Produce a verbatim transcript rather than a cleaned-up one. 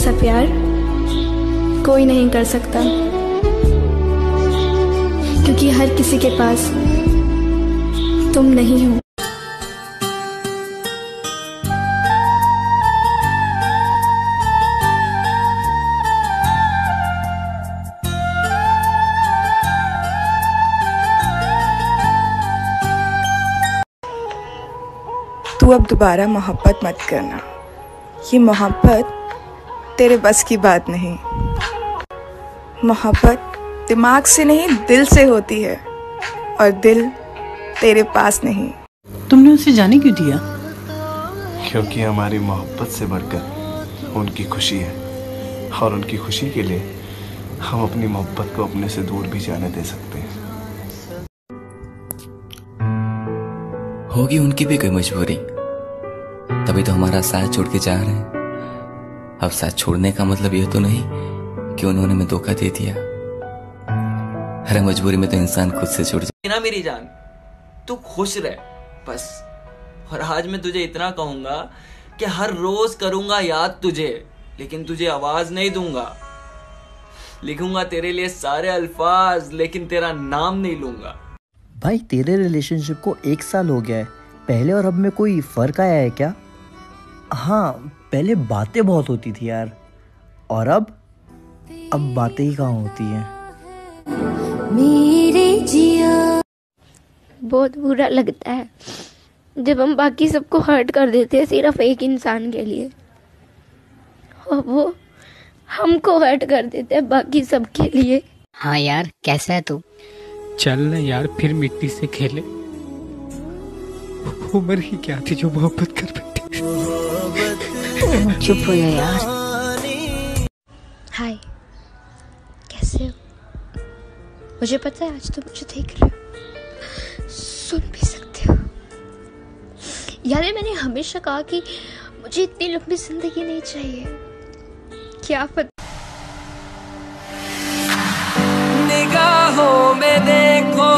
जैसा प्यार कोई नहीं कर सकता, क्योंकि हर किसी के पास तुम नहीं हो। तू अब दोबारा मोहब्बत मत करना, ये मोहब्बत तेरे बस की बात नहीं। मोहब्बत दिमाग से नहीं दिल से होती है, और दिल तेरे पास नहीं। तुमने उसे जाने क्यों दिया? क्योंकि हमारी मोहब्बत से बढ़कर उनकी खुशी है, और उनकी खुशी के लिए हम अपनी मोहब्बत को अपने से दूर भी जाने दे सकते हैं। होगी उनकी भी कोई मजबूरी, तभी तो हमारा साथ छोड़ के जा रहे हैं। अब साथ छोड़ने का मतलब यह तो नहीं कि उन्होंने हमें धोखा दे दिया। हर मजबूरी में तो इंसान खुद से छूट जाए ना। मेरी जान, तू खुश रह बस। और आज मैं तुझे इतना कहूंगा कि हर रोज करूंगा याद तुझे, लेकिन तुझे आवाज नहीं दूंगा। लिखूंगा तेरे लिए सारे अल्फाज, लेकिन तेरा नाम नहीं लूंगा। भाई तेरे रिलेशनशिप को एक साल हो गया है, पहले और अब में कोई फर्क आया है क्या? हाँ, पहले बातें बहुत होती थी यार, और अब अब बातें ही कहाँ होती हैं। मेरे जिया बहुत बुरा लगता है जब हम बाकी सबको हर्ट कर देते हैं सिर्फ एक इंसान के लिए, और वो हमको हर्ट कर देते हैं बाकी सब के लिए। हाँ यार, कैसा है तू? चल ना यार, फिर मिट्टी से खेले। उम्र ही क्या थी जो मोहब्बत कर बैठे। चुप हो जा यार। हाय, कैसे हो? मुझे पता है आज तुम मुझे देख रहे हो, सुन भी सकते हो। यार मैंने हमेशा कहा कि मुझे इतनी लंबी जिंदगी नहीं चाहिए, क्या पता। निगाहों में देखो